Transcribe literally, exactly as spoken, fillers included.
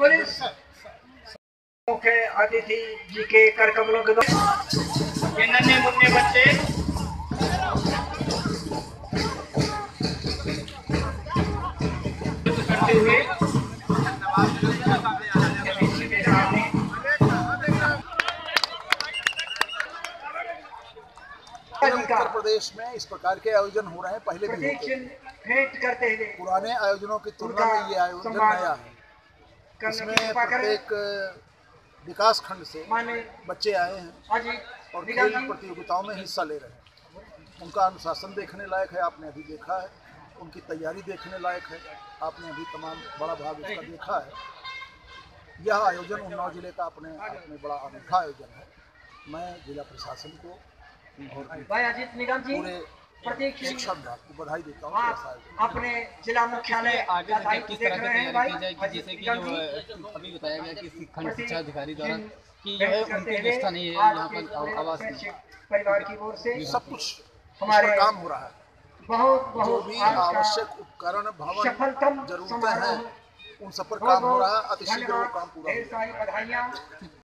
Police मुख्य अतिथि जी के कर कमलों के द्वारा ये नन्हे मुन्ने बच्चे करते हुए उत्तर प्रदेश में इस प्रकार के आयोजन हो रहे हैं, पहले भी होते हैं। भेंट करते हुए पुराने आयोजनों की तुलना में ये आयोजन नया है। इसमें प्रत्येक विकास खंड से बच्चे आए हैं और खेल प्रतियोगिताओं में हिस्सा ले रहे हैं। उनका अनुशासन देखने लायक है, आपने अभी देखा है। उनकी तैयारी देखने लायक है, आपने अभी तमाम बड़ा भाग उसका देखा है। यह आयोजन उन्नाव जिले का अपने आप में बड़ा अनूठा आयोजन है। मैं जिला प्रशासन को और पूरे शिक्षा विभाग को बधाई देता हूँ। अपने जिला मुख्यालय आगे किस तरह की तैयारी की जाएगी, जैसे कि जो अभी बताया गया कि खंड शिक्षा अधिकारी द्वारा कि जो है उनकी व्यवस्था नहीं है यहाँ पर आवास की, परिवार की ओर से सब कुछ हमारे काम हो रहा है। बहुत जो भी आवश्यक उपकरण भवन जरूरतें हैं उन सब पर काम हो रहा है। अतिशीघ्र वो काम पूरा हो रहा है।